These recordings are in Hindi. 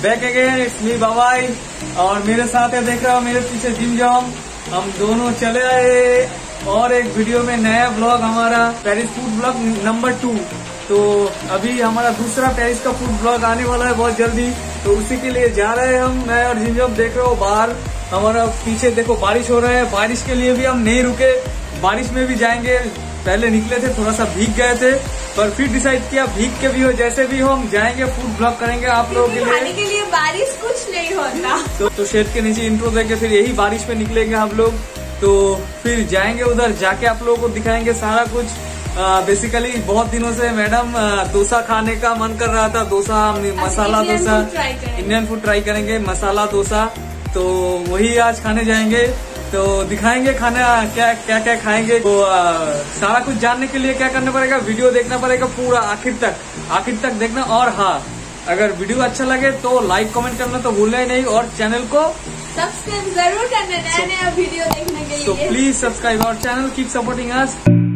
Back again, it's me Babai. और मेरे साथ है, देख रहे हो मेरे पीछे जिम जॉम। हम दोनों चले आए और एक वीडियो में नया ब्लॉग, हमारा पेरिस फूड ब्लॉग नंबर 2। तो अभी हमारा दूसरा पेरिस का फूड ब्लॉग आने वाला है बहुत जल्दी, तो उसी के लिए जा रहे हैं हम, मैं और जिम जॉम। देख रहे हो बाहर हमारा पीछे देखो बारिश हो रहा है। बारिश के लिए भी हम नहीं रुके, बारिश में भी जाएंगे। पहले निकले थे, थोड़ा सा भीग गए थे, पर फिर डिसाइड किया भीग के भी हो, जैसे भी हो हम जाएंगे, फूड ब्लॉग करेंगे आप लोगों के लिए। बारिश कुछ नहीं होता। तो शेड के नीचे इंट्रो देके फिर यही बारिश में निकलेंगे हम लोग। तो फिर जाएंगे उधर, जाके आप लोगों को दिखाएंगे सारा कुछ। बेसिकली बहुत दिनों से मैडम डोसा खाने का मन कर रहा था, dosa, masala dosa, Indian food try करेंगे, मसाला डोसा। तो वही आज खाने जाएंगे, तो दिखाएंगे खाना क्या क्या क्या खाएंगे। तो सारा कुछ जानने के लिए क्या करना पड़ेगा, वीडियो देखना पड़ेगा पूरा आखिर तक देखना। और हाँ, अगर वीडियो अच्छा लगे तो लाइक कमेंट करना तो भूलना ही नहीं, और चैनल को सब्सक्राइब जरूर करना नया वीडियो देखने के लिए। तो please subscribe our channel, keep supporting us.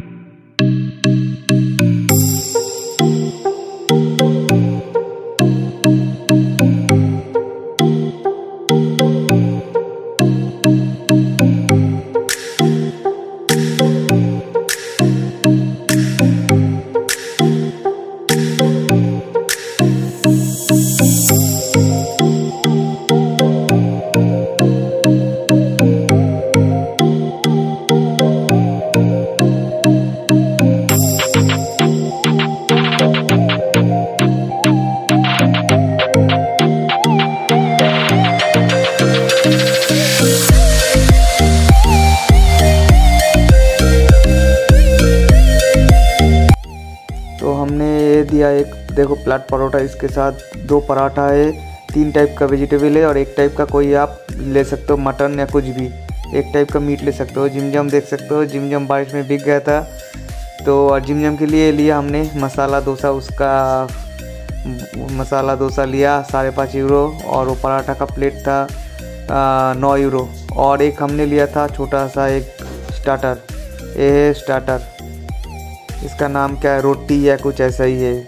दिया एक देखो प्लेट परोठा, इसके साथ 2 पराठा है, 3 टाइप का वेजिटेबल है और 1 टाइप का कोई आप ले सकते हो, मटन या कुछ भी 1 टाइप का मीट ले सकते हो। जिम जम देख सकते हो, जिम जम बारिश में भीग गया था, तो और जिम जम के लिए लिया हमने मसाला डोसा। उसका मसाला डोसा लिया 5.5 यूरो, और वो पराठा का प्लेट था 9 यूरो। और एक हमने लिया था छोटा सा एक स्टार्टर, ये है स्टार्टर, इसका नाम क्या है, रोटी या कुछ ऐसा ही है।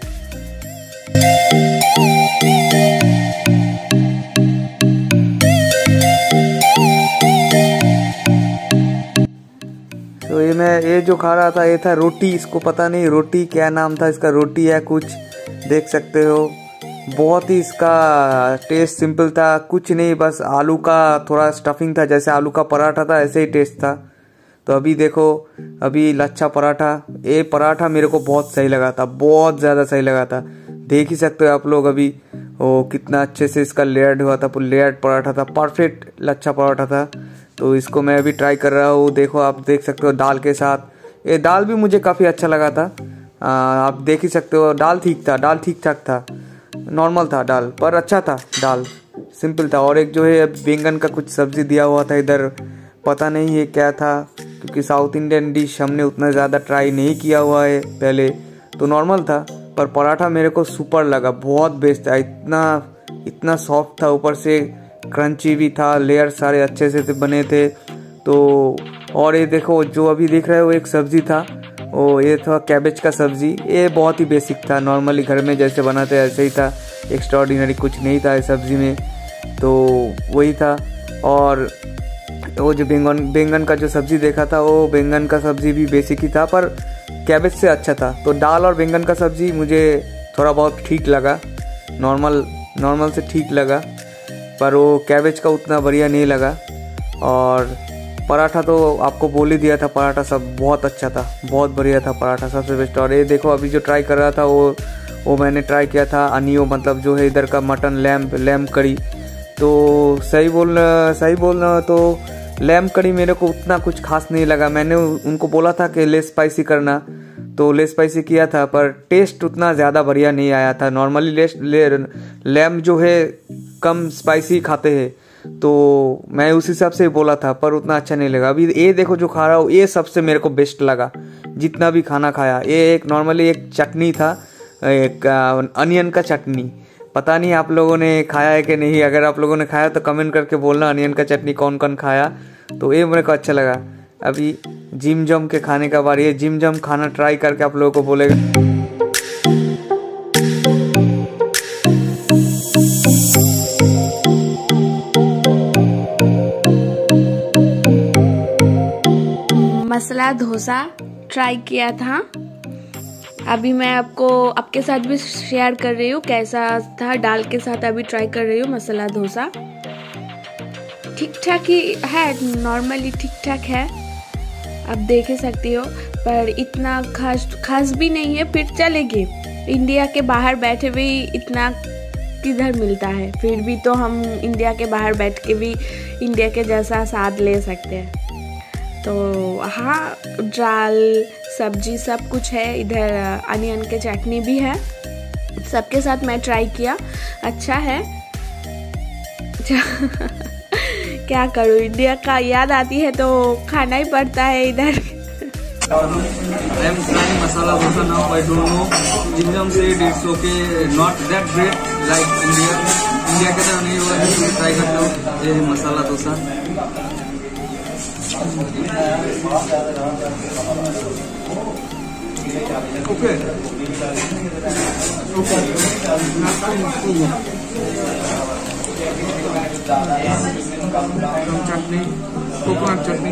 तो ये जो खा रहा था ये था रोटी, इसको पता नहीं रोटी क्या नाम था इसका, रोटी है कुछ, देख सकते हो। बहुत ही इसका टेस्ट सिंपल था, कुछ नहीं, बस आलू का थोड़ा स्टफिंग था, जैसे आलू का पराठा था ऐसे ही टेस्ट था। तो अभी देखो, अभी लच्छा पराठा, ये पराठा मेरे को बहुत सही लगा था, बहुत ज़्यादा सही लगा था। देख ही सकते हो आप लोग अभी वो कितना अच्छे से इसका लेयर्ड हुआ था, लेयर्ड पराठा था, परफेक्ट लच्छा पराठा था। तो इसको मैं अभी ट्राई कर रहा हूँ, देखो आप देख सकते हो दाल के साथ। ये दाल भी मुझे काफ़ी अच्छा लगा था, आप देख ही सकते हो। दाल ठीक था, दाल ठीक ठाक था, नॉर्मल था दाल, पर अच्छा था, दाल सिंपल था। और एक जो है बैंगन का कुछ सब्जी दिया हुआ था इधर, पता नहीं ये क्या था, क्योंकि साउथ इंडियन डिश हमने उतना ज़्यादा ट्राई नहीं किया हुआ है पहले, तो नॉर्मल था। पर पराठा मेरे को सुपर लगा, बहुत बेस्ट था, इतना सॉफ्ट था, ऊपर से क्रंची भी था, लेयर सारे अच्छे से बने थे। तो और ये देखो जो अभी देख रहे हो एक सब्ज़ी था, वो ये था कैबेज का सब्ज़ी। ये बहुत ही बेसिक था, नॉर्मली घर में जैसे बनाते ऐसे ही था, एक्स्ट्राऑर्डिनरी कुछ नहीं था इस सब्ज़ी में, तो वही था। और वो जो बैंगन का जो सब्ज़ी देखा था, वो बैंगन का सब्ज़ी भी बेसिक ही था, पर कैबेज से अच्छा था। तो दाल और बैंगन का सब्ज़ी मुझे थोड़ा बहुत ठीक लगा, नॉर्मल से ठीक लगा, पर वो कैबेज का उतना बढ़िया नहीं लगा। और पराठा तो आपको बोल ही दिया था, पराठा सब बहुत अच्छा था, बहुत बढ़िया था पराठा, सबसे बेस्ट। और ये देखो अभी जो ट्राई कर रहा था वो मैंने ट्राई किया था अनियो, मतलब जो है इधर का मटन लैम्प कड़ी। तो सही बोलना तो लैम्प कड़ी मेरे को उतना कुछ खास नहीं लगा। मैंने उनको बोला था कि लेस स्पाइसी करना, तो लेस स्पाइसी किया था, पर टेस्ट उतना ज़्यादा बढ़िया नहीं आया था। नॉर्मली लैम्प जो है कम स्पाइसी खाते हैं, तो मैं उस हिसाब से बोला था, पर उतना अच्छा नहीं लगा। अभी ये देखो जो खा रहा हूँ, ये सबसे मेरे को बेस्ट लगा जितना भी खाना खाया। ये एक नॉर्मली एक चटनी था, एक अनियन का चटनी, पता नहीं आप लोगों ने खाया है कि नहीं। अगर आप लोगों ने खाया तो कमेंट करके बोलना अनियन का चटनी कौन कौन खाया। तो ये मेरे को अच्छा लगा। अभी जिम जम के खाने का बारी है, जिम जम खाना ट्राई करके आप लोगों को बोलेगा। मसाला डोसा ट्राई किया था। अभी मैं आपके साथ भी शेयर कर रही हूँ कैसा था। दाल के साथ अभी ट्राई कर रही हूँ मसाला डोसा। ठीक ठाक ही है, नॉर्मली ठीक ठाक है, आप देख ही सकती हो, पर इतना खास भी नहीं है, फिर चलेगी। इंडिया के बाहर बैठे हुए इतना किधर मिलता है, फिर भी तो हम इंडिया के बाहर बैठ के भी इंडिया के जैसा स्वाद ले सकते हैं। तो हाँ, दाल सब्जी सब कुछ है, इधर अनियन के चटनी भी है, सबके साथ मैं ट्राई किया, अच्छा है। क्या करूँ, इंडिया का याद आती है तो खाना ही पड़ता है इधर। I am trying masala dosa now. I don't know. Jimjam said it's okay, not that great like India. India के तरह नहीं हुआ, लेकिन ट्राई करता हूँ। ये masala dosa. Okay. Chutney, coconut chutney.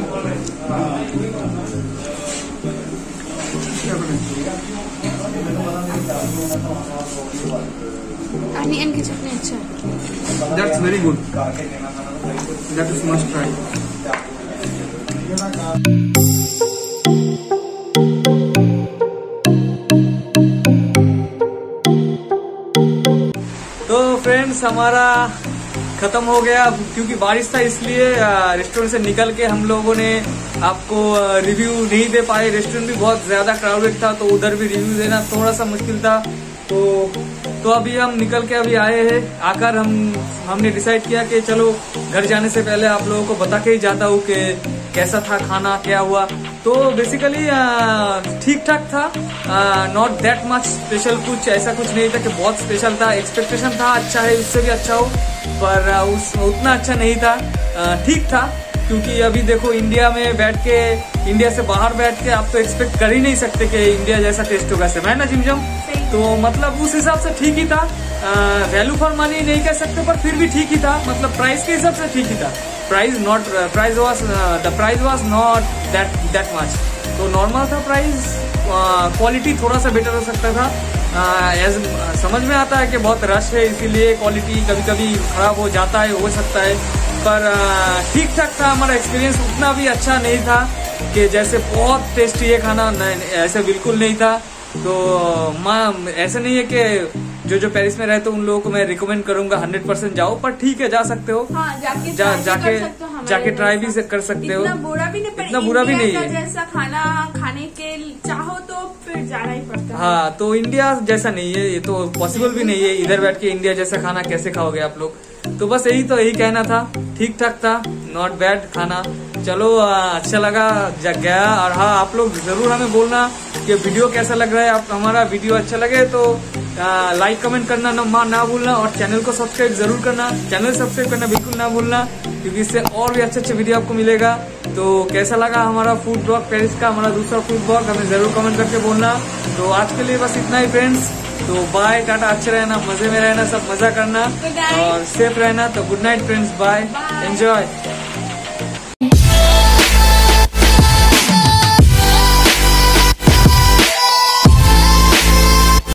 Onion की चटनी अच्छा है। That's very good. That is must try. तो फ्रेंड्स, हमारा खत्म हो गया, क्योंकि बारिश था इसलिए रेस्टोरेंट से निकल के हम लोगों ने आपको रिव्यू नहीं दे पाए। रेस्टोरेंट भी बहुत ज्यादा क्राउडेड था, तो उधर भी रिव्यू देना थोड़ा सा मुश्किल था। तो अभी हम निकल के अभी आए हैं। आकर हमने डिसाइड किया कि चलो घर जाने से पहले आप लोगों को बता के ही जाता हूँ कि कैसा था खाना, क्या हुआ। तो बेसिकली ठीक ठाक था, नॉट दैट मच स्पेशल, कुछ ऐसा कुछ नहीं था कि बहुत स्पेशल था। एक्सपेक्टेशन था अच्छा है, उससे भी अच्छा हो, पर उतना अच्छा नहीं था, ठीक था। क्योंकि अभी देखो, इंडिया में बैठ के, इंडिया से बाहर बैठ के आप तो एक्सपेक्ट कर ही नहीं सकते कि इंडिया जैसा टेस्ट होगा, है ना जिमजम? तो मतलब उस हिसाब से ठीक ही था। वैल्यू फॉर मनी नहीं कह सकते, पर फिर भी ठीक ही था, मतलब प्राइस के हिसाब से ठीक ही था। Price was not that much, तो नॉर्मल था प्राइस। क्वालिटी थोड़ा सा बेटर हो सकता था। समझ में आता है कि बहुत रश है, इसीलिए क्वालिटी कभी कभी खराब हो जाता है, हो सकता है, पर ठीक ठाक था। हमारा एक्सपीरियंस उतना भी अच्छा नहीं था कि जैसे बहुत टेस्टी है खाना, ऐसे बिल्कुल नहीं था। तो ऐसा नहीं है कि जो पेरिस में रहते उन लोगों को मैं रिकमेंड करूंगा 100% जाओ, पर ठीक है, जा सकते हो। हाँ, जाके ट्राई भी कर सकते हो। इतना बुरा भी नहीं है, जैसा खाना खाने के चाहो तो फिर जाना ही पड़ता है। हाँ, तो इंडिया जैसा नहीं है, ये तो पॉसिबल भी नहीं है। इधर बैठ के इंडिया जैसा खाना कैसे खाओगे आप लोग? तो बस यही कहना था, ठीक ठाक था, नॉट बैड खाना। चलो, अच्छा लगा गया। और हाँ, आप लोग जरूर हमें बोलना कि वीडियो कैसा लग रहा है। आप हमारा वीडियो अच्छा लगे तो लाइक कमेंट करना ना भूलना, और चैनल को सब्सक्राइब जरूर करना। चैनल सब्सक्राइब करना बिल्कुल ना भूलना, क्योंकि इससे और भी अच्छे वीडियो आपको मिलेगा। तो कैसा लगा हमारा फूड ब्लॉग पेरिस का, हमारा दूसरा फूड ब्लॉग, हमें जरूर कमेंट करके बोलना। तो आज के लिए बस इतना ही फ्रेंड्स। तो बाय, टाटा, अच्छे रहना, मजे में रहना, सब मजा करना और सेफ रहना। तो good night friends, bye, enjoy.